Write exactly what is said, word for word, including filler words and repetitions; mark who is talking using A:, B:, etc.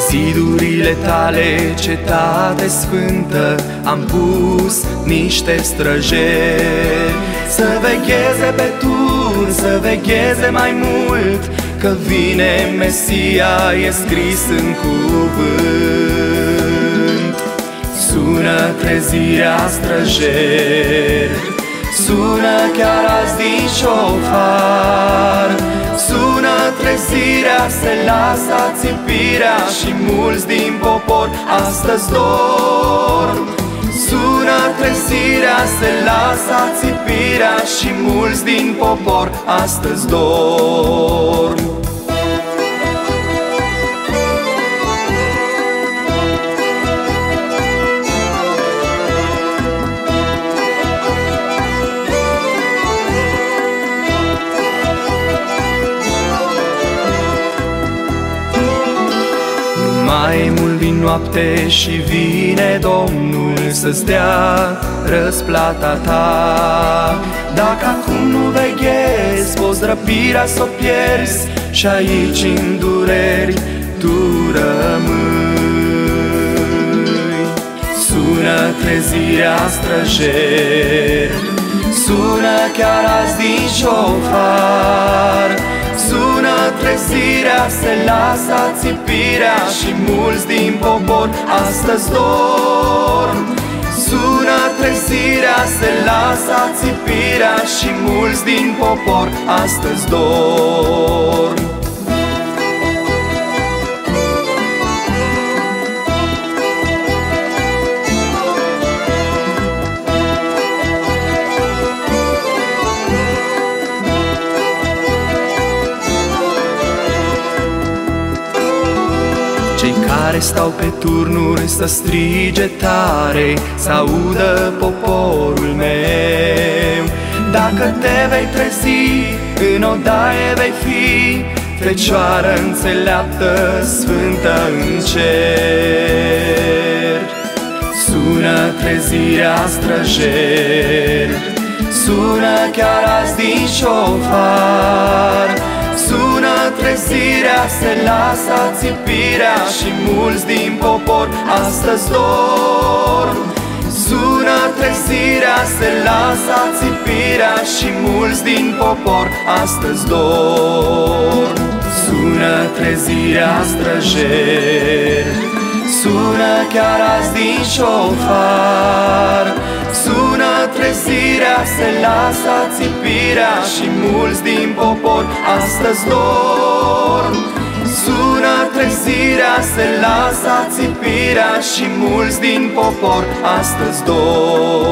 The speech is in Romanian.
A: zidurile tale, cetate sfântă, am pus niște străjeri să vegheze pe turn, să vegheze mai mult, că vine Mesia, e scris în cuvânt. Sună trezirea străjeri, sună chiar azi din șofar, sună trezirea, se lasă țipirea și mulți din popor astăzi dorm. Sună trezirea, se lasă țipirea și mulți din popor astăzi dorm. Mai mult vin noapte și vine Domnul să-ți dea răsplata ta. Dacă acum nu veghezi, poți răpirea s-o pierzi și aici în dureri tu rămâi. Sună trezirea străjeri, sună chiar azi din șofar, sună trezirea, se lasă țipirea și mulți din popor astăzi dorm. Sună trezirea, se lasă țipirea și mulți din popor astăzi dorm. Cei care stau pe turnuri să strige tare, să audă poporul meu. Dacă te vei trezi, în odaie vei fi fecioară înțeleaptă, sfântă în cer. Sună trezirea străjeri, sună chiar azi din șofar, sună trezirea, se lasă țipirea și mulți din popor astăzi dorm. Sună trezirea, se lasă țipirea și mulți din popor astăzi dorm. Sună trezirea străjeri, sună chiar azi din șofar, sună trezirea, se lasă țipirea și mulți din popor astăzi dorm. Sună trezirea, se lasă țipirea și mulți din popor astăzi dorm.